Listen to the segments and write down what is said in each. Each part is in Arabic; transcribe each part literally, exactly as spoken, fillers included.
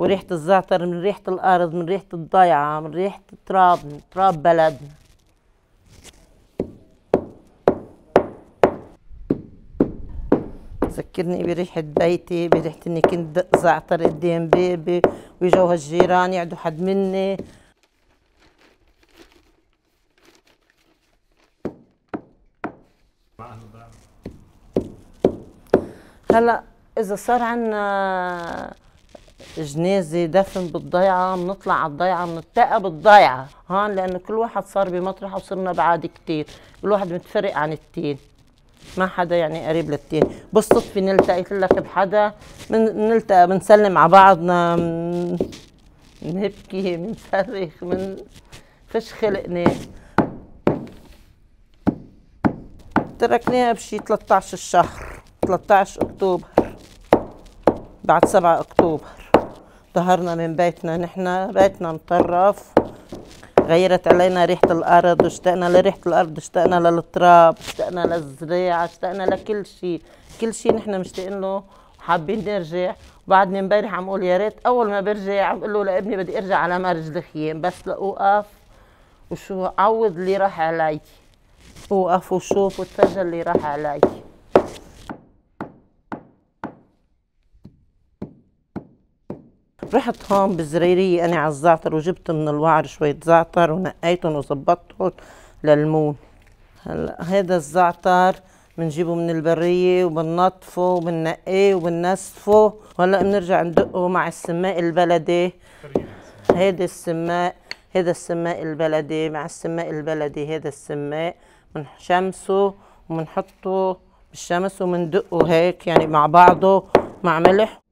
وريحة الزعتر من ريحة الأرض، من ريحة الضيعة، من ريحة تراب، من تراب بلدنا. ذكرني بريحة بيتي، بريحة إني كنت زعتر قدام بيبي ويجوا هالجيران يقعدوا حد مني. هلا إذا صار عنا جنازة دفن بالضيعة بنطلع على الضيعة بنلتقى بالضيعة هون، لأنه كل واحد صار بمطرحه وصرنا بعاد كتير، كل واحد متفرق عن التين، ما حدا يعني قريب للتين. بالصدفة نلتقي لك بحدا من نلتقى بنسلم على بعضنا، بنبكي بنصرخ، من فيش خلقنا. تركناها بشي ثلاثة عشر الشهر، ثلاثة عشر أكتوبر، بعد سبعة أكتوبر ظهرنا من بيتنا. نحن بيتنا مطرف، غيرت علينا ريحة الأرض، واشتقنا لريحة الأرض، اشتقنا للتراب، اشتقنا للزراعة، اشتقنا لكل شيء، كل شيء نحن مشتاقين له وحابين نرجع. وبعدني امبارح عم اقول يا ريت أول ما برجع عم بقول له لابني بدي أرجع على مرج الخيام، بس لأوقف وشو عوض اللي راح علي، اوقف وشوف وتفجر اللي راح علي. رحت هون بالزريرية أنا على الزعتر وجبت من الوعر شوية زعتر ونقيتهم وظبطتهم للمون. هلا هذا الزعتر بنجيبه من البرية وبننظفه وبننقيه وبننسفه، وهلا بنرجع ندقه مع السماق البلدي. هيدا السماق، هذا السماق البلدي مع السماق البلدي، هذا السماق بنشمسه وبنحطه بالشمس وبندقه هيك يعني مع بعضه مع ملح،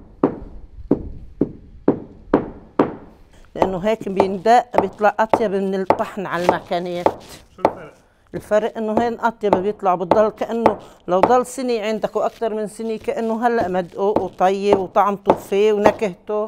لأنه هيك بيندق بيطلع أطيب من الطحن على المكانات. شو الفرق؟ الفرق إنه هين أطيب بيطلع، بتضل كأنه لو ضل سنة عندك وأكثر من سنة كأنه هلأ مدقوق وطيب وطعمته فيه ونكهته.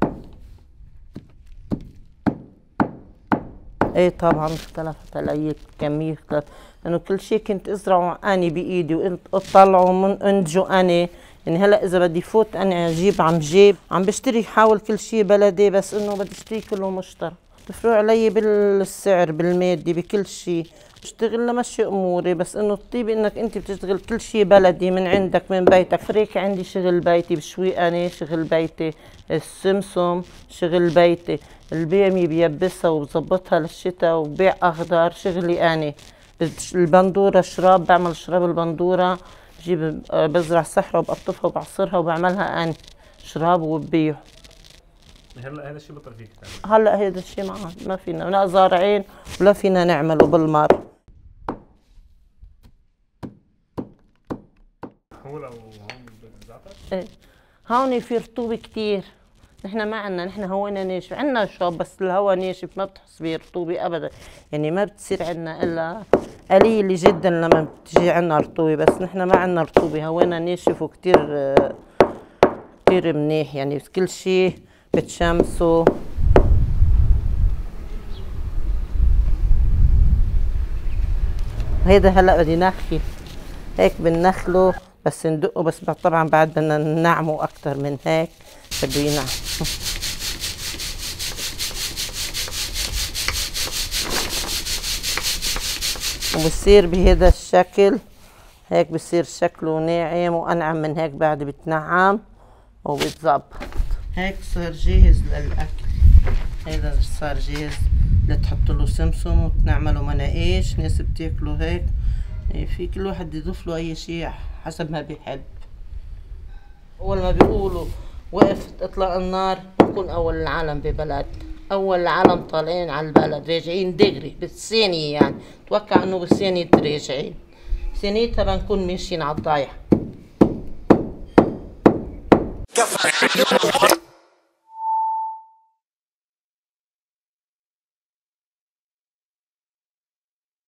ايه طبعا اختلفت علي كمية، لأنه كل شيء كنت أزرعه أني بإيدي وأنت أطلعه من أنتجه أنا. يعني هلا اذا بدي فوت انا اجيب عم جيب عم بشتري، حاول كل شيء بلدي، بس انه بدي اشتري كله مشترى. بفرقوا علي بالسعر بالمادي بكل شيء، بشتغل لمشي اموري، بس انه الطيبه انك انت بتشتغل كل شيء بلدي من عندك من بيتك. فريك عندي شغل بيتي بشوي انا، شغل بيتي السمسم شغل بيتي، الباميه بيبسها وبظبطها للشتاء وبيع اخضر شغلي انا. البندوره شراب، بعمل شراب البندوره، بجيب بزرع صحراء وبقطفها وبعصرها وبعملها أنا شراب وببيعه. هلا هذا الشيء بطل فيك تعمل؟ هلا هذا الشيء ما ما فينا، لا زارعين ولا فينا نعمله بالمر. هو لو هون بالزعتر؟ ايه هون في رطوبة كثير، نحن ما عندنا، نحن هوانا ناشف، عندنا شوب بس الهوا ناشف ما بتحس برطوبة أبدا، يعني ما بتصير عندنا إلا قليل جدا لما بتجي عندنا رطوبة، بس نحن ما عندنا رطوبة، هوانا ناشف وكتير كتير منيح، يعني كل شيء بتشمسه. هيدا هلا بدي نخل هيك بنخله بس ندقه، بس طبعا بعد بدنا ننعمه أكتر من هيك، بده ينعم. وبصير بهذا الشكل هيك، بصير شكله ناعم وأنعم من هيك، بعد بتنعم وبتظبط. هيك صار جاهز للأكل، هذا صار جاهز لتحط له سمسم وتنعمله مناقيش، ناس بتاكله هيك، في كل واحد يضيف له أي شيء حسب ما بيحب. أول ما بيقولوا وقفت إطلاق النار بنكون أول العالم ببلد، أول العالم طالعين على البلد راجعين دغري بالثانية، يعني توقع إنه بالثانية راجعين، ثانيتها بنكون ماشيين على الضايع.